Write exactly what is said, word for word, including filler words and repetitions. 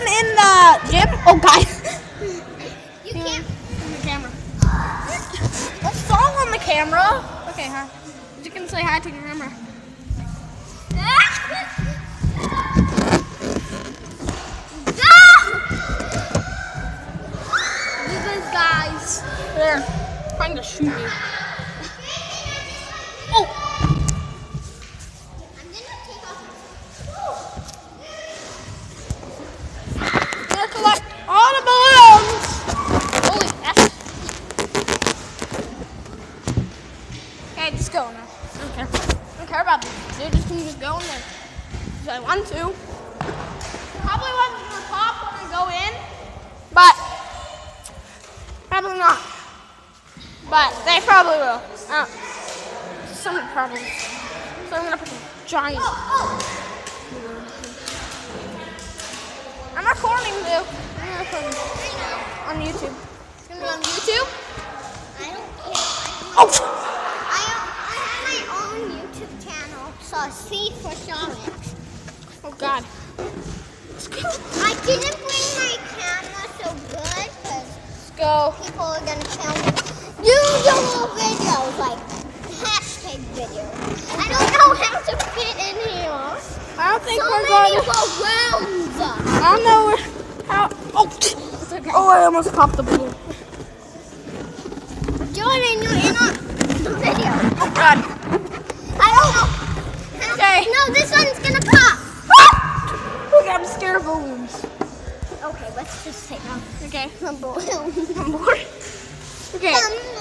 in the gym? Oh, God. You can't. On the camera. Don't fall on the camera. Okay, huh? You can say hi to the camera. These guys. They're trying to shoot me. Oh! I'm gonna take off. I'm gonna collect all the balloons. Holy F. Okay, just go now. I don't care. I don't care about this. Dude, just can just go in there. If I want to. Probably wasn't gonna pop when I go in, but probably not. But they probably will. Uh, some probably. So I'm gonna put a giant. Oh, oh. I'm recording, dude. I'm recording on YouTube. It's gonna be on YouTube. I don't care. Oh! I, I have my own YouTube channel, so see for Sonic. Oh God. I didn't bring my camera so good because Let's go. people are gonna tell me usual videos like hashtag videos. I don't know how to fit in here. I don't think So we're many going to. balloons. I don't know where, how. Oh! Okay. Oh, I almost popped the balloon. Jordan, you're in on the video. Oh God. I don't know. How, Okay. No, this one's gonna pop. Okay, I'm scared of balloons. Okay, let's just take off Okay. the balloon. I'm bored. Okay. Um,